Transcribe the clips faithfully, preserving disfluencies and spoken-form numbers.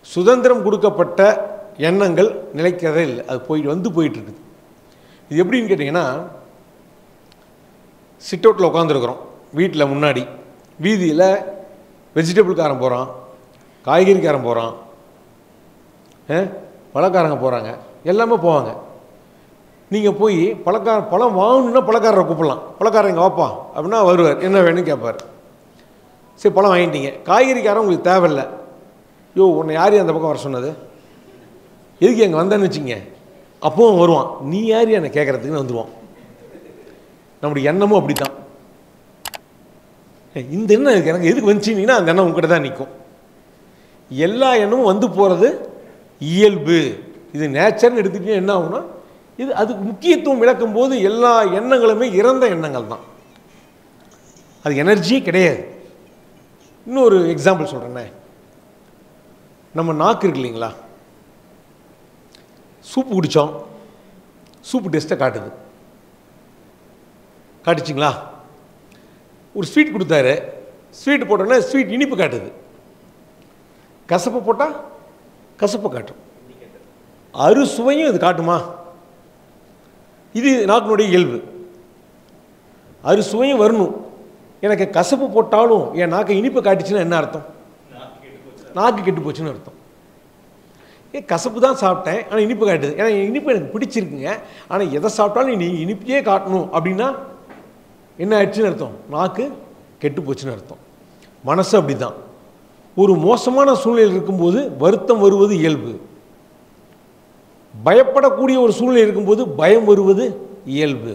சுதந்திரம் கொடுக்கப்பட்ட எண்ணங்கள் நிலைக்கிறதே இல்லை. அது போய் வந்து போயிட்டுருக்குது. இது எப்படின்னு கேட்டிங்கன்னா, சிட் அவுட்டில் உட்காந்துருக்குறோம் வீட்டில் முன்னாடி, வீதியில் வெஜிடபிள்காரன் போகிறான், காய்கறிக்காரன் போகிறான், பழக்காரங்க போகிறாங்க, எல்லாமே போவாங்க. நீங்கள் போய் பழக்கார பழம் வாங்கணுன்னா பழக்காரரை கூப்பிடலாம். பழக்காரங்க வாப்பா அப்படின்னா வருவார், என்ன வேணும்னு கேட்பார். சரி பழம் வாங்கிட்டீங்க. காய்கறிக்காரன் உங்களுக்கு தேவையில்லை. யோ உன்னை யார் அந்த பக்கம் வர சொன்னது, எதுக்கு எங்கே வந்தேன்னு வச்சுங்க, அப்பவும் வருவான். நீ யார் என்னை கேட்குறதுக்குன்னு வந்துடுவான். நம்முடைய எண்ணமும் அப்படி தான். இந்த எண்ணம் இருக்குது எனக்கு எதுக்கு வந்துச்சிங்கன்னா அந்த எண்ணம் உங்ககிட்ட தான் நிற்கும். எல்லா எண்ணமும் வந்து போகிறது இயல்பு. இது நேச்சர்னு எடுத்துக்கிட்டீங்கன்னா என்ன ஆகும்னா, இது அதுக்கு முக்கியத்துவம் விளக்கும் போது எல்லா எண்ணங்களுமே இறந்த எண்ணங்கள் தான். அது எனர்ஜியே கிடையாது. இன்னொரு எக்ஸாம்பிள் சொல்கிறேன்னே, நம்ம நாக்கு இருக்கு இல்லைங்களா, சூப்பு குடித்தோம், சூப்பு டேஸ்ட்டை காட்டுது, காட்டுச்சிங்களா? ஒரு ஸ்வீட் கொடுத்தாரு, ஸ்வீட் போட்டோன்னா ஸ்வீட் இனிப்பு காட்டுது. கசப்பு போட்டால் கசப்பு காட்டும். அறுசுவையும் இது காட்டுமா? இது நாக்கினுடைய இயல்பு. அறுசுவையும் வரணும். எனக்கு கசப்பு போட்டாலும் என் நாக்கை இனிப்பு காட்டுச்சுன்னா என்ன அர்த்தம்? நாக்கு கெட்டு போச்சுன்னு அர்த்தம். ஏ கசப்பு தான் சாப்பிட்டேன் ஆனால் இனிப்பு காட்டுது, ஏன்னா இனிப்பு எனக்கு பிடிச்சிருக்குங்க, ஆனால் எதை சாப்பிட்டாலும் நீ இனிப்பையே காட்டணும் அப்படின்னா என்ன ஆயிடுச்சுன்னு அர்த்தம்? நாக்கு கெட்டு போச்சுன்னு அர்த்தம். மனசு அப்படி தான். ஒரு மோசமான சூழ்நிலை இருக்கும்போது வருத்தம் வருவது இயல்பு. பயப்படக்கூடிய ஒரு சூழ்நிலை இருக்கும்போது பயம் வருவது இயல்பு.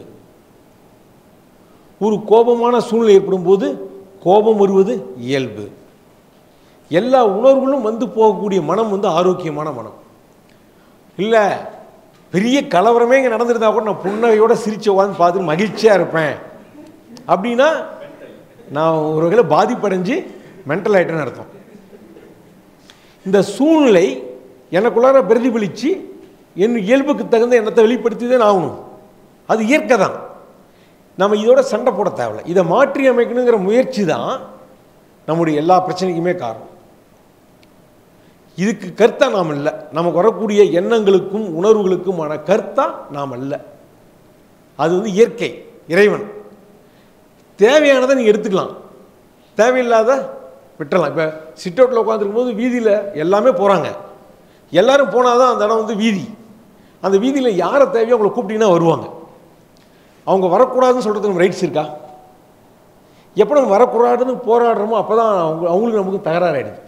ஒரு கோபமான சூழ்நிலை ஏற்படும் போது கோபம் வருவது இயல்பு. எல்லா உணர்வுகளும் வந்து போகக்கூடிய மனம் வந்து ஆரோக்கியமான மனம். இல்லை பெரிய கலவரமே இங்கே நடந்திருந்தா கூட நான் புன்னகையோட சிரிச்சு உட்காந்து பார்த்து மகிழ்ச்சியாக இருப்பேன் அப்படின்னா நான் ஒரு வகையில் பாதிப்படைஞ்சு மென்டல் ஆகிட்டேன்னு அர்த்தம். இந்த சூழ்நிலை எனக்குள்ளார பிரதிபலித்து என் இயல்புக்கு தகுந்த எண்ணத்தை வெளிப்படுத்தி தான் ஆகணும். அது இயற்கை தான். நம்ம இதோட சண்டை போட தேவையில்லை. இதை மாற்றி அமைக்கணுங்கிற முயற்சி தான் நம்முடைய எல்லா பிரச்சனைக்குமே காரணம். இதுக்கு கர்த்தா நாம் இல்லை. நமக்கு வரக்கூடிய எண்ணங்களுக்கும் உணர்வுகளுக்குமான கர்த்தா நாம் அல்ல. அது வந்து இயற்கை, இறைவன். தேவையானதை நீங்கள் எடுத்துக்கலாம், தேவையில்லாத விட்டுறலாம். இப்போ சிட் அவுட்டில் உட்காந்துருக்கும் போது வீதியில் எல்லாமே போகிறாங்க, எல்லோரும் போனால் தான் அந்த இடம் வந்து வீதி. அந்த வீதியில் யாரை தேவையோ அவங்களை கூப்பிட்டீங்கன்னா வருவாங்க. அவங்க வரக்கூடாதுன்னு சொல்கிறதுக்கு நம்ம ரைட்ஸ் இருக்கா? எப்போ நம்ம வரக்கூடாதுன்னு போராடுறோமோ அப்போ தான் அவங்க அவங்களுக்கு நமக்கு தகராறாயிடுது.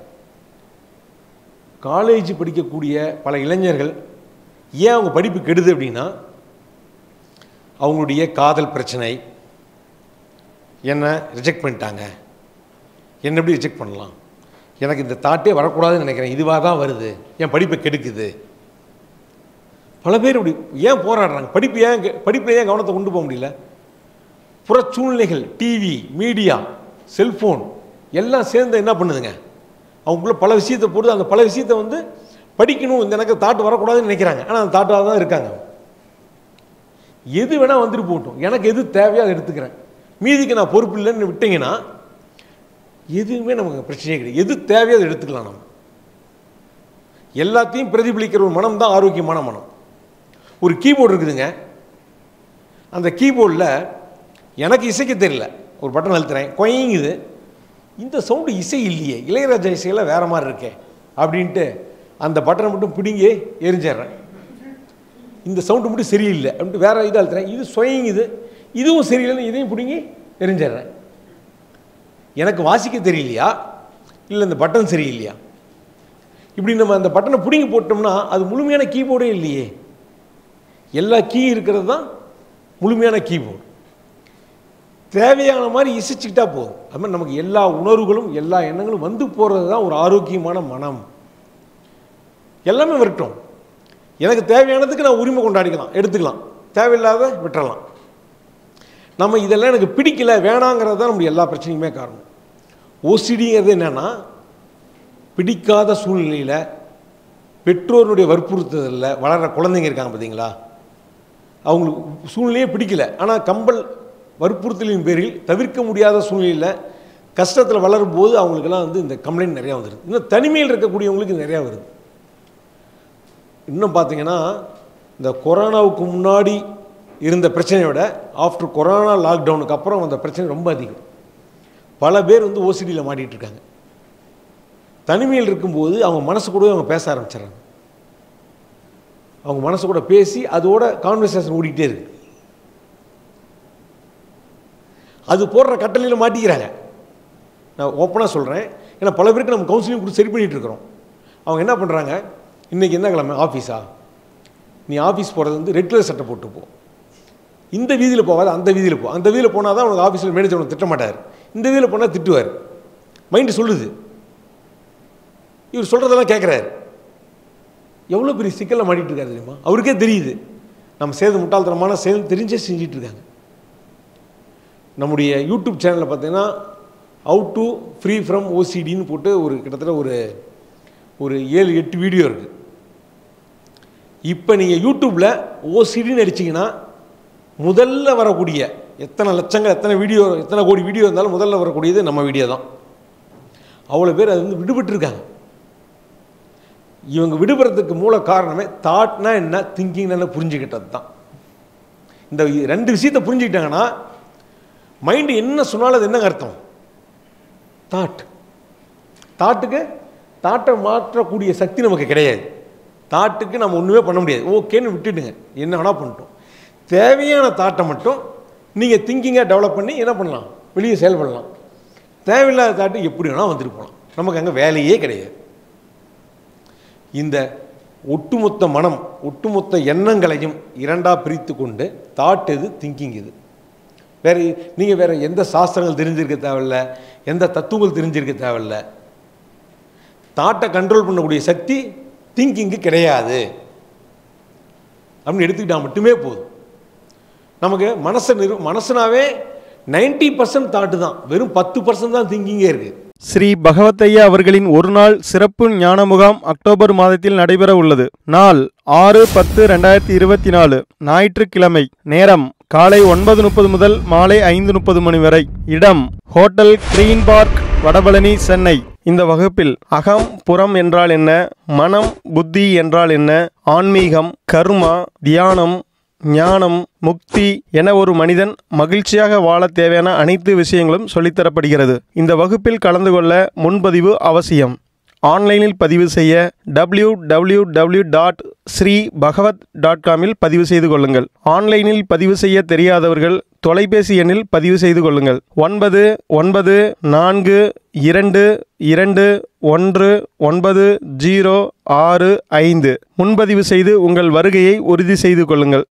காலேஜ் படிக்கக்கூடிய பல இளைஞர்கள் ஏன் அவங்க படிப்பு கெடுது அப்படின்னா, அவங்களுடைய காதல் பிரச்சனை, என்ன ரிஜெக்ட் பண்ணிட்டாங்க, என்ன எப்படி ரிஜெக்ட் பண்ணலாம், எனக்கு இந்த தாட்டே வரக்கூடாதுன்னு நினைக்கிறேன், இதுவாக தான் வருது, என் படிப்பை கெடுக்குது. பல பேர் இப்படி ஏன் போராடுறாங்க? படிப்பு ஏன் படிப்பில் ஏன் கவனத்தை கொண்டு போக முடியல? புற சூழ்நிலைகள், டிவி, மீடியா, செல்ஃபோன் எல்லாம் சேர்ந்து என்ன பண்ணுதுங்க, அவங்களுக்குள்ள பல விஷயத்தை போடுது. அந்த பல விஷயத்தை வந்து படிக்கணும், இந்த எனக்கு தாட்டு வரக்கூடாதுன்னு நினைக்கிறாங்க, ஆனால் அந்த தாட்டாக தான் இருக்காங்க. எது வேணால் வந்துட்டு போகட்டும், எனக்கு எது தேவையோ அதை எடுத்துக்கிறேன், மீதிக்கு நான் பொறுப்பு இல்லைன்னு விட்டீங்கன்னா எதுவுமே நமக்கு பிரச்சனையே கிடையாது. எது தேவையோ அதை எடுத்துக்கலாம். நம்ம எல்லாத்தையும் பிரதிபலிக்கிற ஒரு மனம் தான் ஆரோக்கியமான மனம். ஒரு கீபோர்டு இருக்குதுங்க, அந்த கீபோர்டில் எனக்கு இசைக்க தெரியல, ஒரு பட்டன் அழுத்துறேன், கொயங்குது, இந்த சவுண்டு இசை இல்லையே, இளையராஜா இசையெல்லாம் வேறு மாதிரி இருக்கே அப்படின்ட்டு அந்த பட்டனை மட்டும் பிடிங்கி எரிஞ்சிட்றேன். இந்த சவுண்டு மட்டும் சரியில்லை அப்படின்ட்டு வேறு இதை அழுத்துறேன், இது சொயங்குது, இதுவும் சரியில்லைன்னு இதையும் பிடிங்கி எரிஞ்சிட்றேன். எனக்கு வாசிக்க தெரியலையா இல்லை இந்த பட்டன் சரியில்லையா? இப்படி நம்ம அந்த பட்டனை பிடிங்கி போட்டோம்னா அது முழுமையான கீபோர்டே இல்லையே. எல்லா கீ இருக்கிறது தான் முழுமையான கீபோர்டு. தேவையான மாதிரி இசைச்சிக்கிட்டா போதும். அது மாதிரி நமக்கு எல்லா உணர்வுகளும் எல்லா எண்ணங்களும் வந்து போகிறது தான் ஒரு ஆரோக்கியமான மனம். எல்லாமே வரட்டும், எனக்கு தேவையானதுக்கு நான் உரிமை கொண்டாடிக்கலாம், எடுத்துக்கலாம், தேவையில்லாத விட்டுறலாம். நம்ம இதெல்லாம் எனக்கு பிடிக்கல வேணாங்கிறது தான் நம்முடைய எல்லா பிரச்சனையுமே காரணம். ஓசிடிங்கிறது என்னென்னா, பிடிக்காத சூழ்நிலையில் பெற்றோருடைய வற்புறுத்துதலில் வளர்கிற குழந்தைங்க இருக்காங்க பார்த்தீங்களா, அவங்களுக்கு சூழ்நிலையே பிடிக்கல, ஆனால் கம்பல் வற்புறுத்தலின் பேரில் தவிர்க்க முடியாத சூழ்நிலையில் கஷ்டத்தில் வளரும் போது அவங்களுக்கெல்லாம் வந்து இந்த கம்ப்ளைண்ட் நிறையா வந்துடுது. இன்னும் தனிமையில் இருக்கக்கூடியவங்களுக்கு நிறையா வருது. இன்னும் பார்த்தீங்கன்னா இந்த கொரோனாவுக்கு முன்னாடி இருந்த பிரச்சனையை விட ஆஃப்டர் கொரோனா லாக்டவுனுக்கு அப்புறம் அந்த பிரச்சனை ரொம்ப அதிகம். பல பேர் வந்து ஓசிடியில் மாட்டிகிட்டு இருக்காங்க. தனிமையில் இருக்கும்போது அவங்க மனசு கூட அவங்க பேச ஆரம்பிச்சிடறாங்க. அவங்க மனசு கூட பேசி அதோட கான்வர்சேஷன் ஓடிக்கிட்டே இருக்கு. அது போடுற கட்டளையில் மாட்டிக்கிறாங்க. நான் ஓப்பனாக சொல்கிறேன். ஏன்னா பல பேருக்கு நம்ம கவுன்சிலிங் கொடுத்து சரி பண்ணிகிட்டு இருக்கிறோம். அவங்க என்ன பண்ணுறாங்க, இன்றைக்கி என்ன கிழமை ஆஃபீஸா, நீ ஆஃபீஸ் போகிறது வந்து ரெட் கலர் சட்டை போட்டு போ, இந்த வீதியில் போகாத அந்த வீதியில் போ, அந்த வீதியில் போனால் தான் உனக்கு ஆஃபீஸில் மேனேஜர் உனக்கு திட்ட மாட்டார், இந்த வீதியில் போனால் திட்டுவார். மைண்டு சொல்லுது. இவர் சொல்கிறதெல்லாம் கேட்குறாரு. எவ்வளோ பெரிய சிக்கலில் மாட்டிகிட்டு இருக்காரு தெரியுமா? அவருக்கே தெரியுது நம்ம செய்த முட்டாள்தனமான செயல் தெரிஞ்சே செஞ்சிட்டு இருக்காங்க. நம்முடைய யூடியூப் சேனலில் பார்த்தீங்கன்னா ஹவு டு ஃப்ரீ ஃப்ரம் ஓசிடின்னு போட்டு ஒரு கிட்டத்தட்ட ஒரு ஒரு ஏழு எட்டு வீடியோ இருக்குது. இப்போ நீங்கள் யூடியூப்பில் ஓசிடின்னு அடிச்சிங்கன்னா முதல்ல வரக்கூடிய எத்தனை லட்சங்கள் எத்தனை வீடியோ எத்தனை கோடி வீடியோ இருந்தாலும் முதல்ல வரக்கூடியது நம்ம வீடியோ தான். அவ்வளோ பேர் அது வந்து விடுபட்டுருக்காங்க. இவங்க விடுபடுறதுக்கு மூல காரணமே தாட்னா என்ன, திங்கிங்னா என்ன புரிஞ்சுக்கிட்டது தான். இந்த ரெண்டு விஷயத்தை புரிஞ்சுக்கிட்டாங்கன்னா மைண்டு என்ன சொன்னாலும் அது என்னங்க அர்த்தம், தாட். தாட்டுக்கு தாட்டை மாற்றக்கூடிய சக்தி நமக்கு கிடையாது. தாட்டுக்கு நம்ம ஒன்றுமே பண்ண முடியாது. ஓகேன்னு விட்டுடுங்க, என்ன வேணால் பண்ணிட்டோம். தேவையான தாட்டை மட்டும் நீங்கள் திங்கிங்காக டெவலப் பண்ணி என்ன பண்ணலாம், வெளியே செயல்படலாம். தேவையில்லாத தாட்டு எப்படி வேணால் வந்துட்டு போகலாம். நமக்கு அங்கே வேலையே கிடையாது. இந்த ஒட்டுமொத்த மனம் ஒட்டுமொத்த எண்ணங்களையும் இரண்டாக பிரித்து கொண்டு தாட் எது, திங்கிங் இது. வேறு நீங்கள் வேறு எந்த சாஸ்திரங்கள் தெரிஞ்சிருக்க தேவையில்ல, எந்த தத்துவங்கள் தெரிஞ்சிருக்க தேவையில்ல. தாட்டை கண்ட்ரோல் பண்ணக்கூடிய சக்தி திங்கிங்கு கிடையாது அப்படின்னு எடுத்துக்கிட்டால் மட்டுமே போதும். நமக்கு மனசை நிறு மனசுனாவே நைன்டி பர்சன்ட் தாட்டு தான், வெறும் பத்து பர்சன்ட் தான் திங்கிங்கே இருக்குது. ஸ்ரீ பகவத்தையா அவர்களின் ஒரு நாள் சிறப்பு ஞான முகாம் அக்டோபர் மாதத்தில் நடைபெற உள்ளது. நாள் ஆறு பத்து ரெண்டாயிரத்தி இருபத்தி நாலு ஞாயிற்றுக்கிழமை. நேரம் காலை ஒன்பது முப்பது முதல் மாலை ஐந்து முப்பது மணி வரை. இடம் hotel green park, Vadapalani, Chennai. இந்த வகுப்பில் அகம் புறம் என்றால் என்ன, மனம் புத்தி என்றால் என்ன, ஆன்மீகம், கர்மா, தியானம், ஞானம், முக்தி என ஒரு மனிதன் மகிழ்ச்சியாக வாழ தேவையான அனைத்து விஷயங்களும் சொல்லித்தரப்படுகிறது. இந்த வகுப்பில் கலந்து கொள்ள முன்பதிவு அவசியம். ஆன்லைனில் பதிவு செய்ய W W W dot Sri Bhagavath dot காமில் பதிவு செய்து கொள்ளுங்கள். ஆன்லைனில் பதிவு செய்ய தெரியாதவர்கள் தொலைபேசி எண்ணில் பதிவு செய்து கொள்ளுங்கள். ஒன்பது ஒன்பது நான்கு இரண்டு இரண்டு ஒன்று ஒன்பது ஜீரோ ஆறு ஐந்து. முன்பதிவு செய்து உங்கள் வருகையை உறுதி செய்து கொள்ளுங்கள்.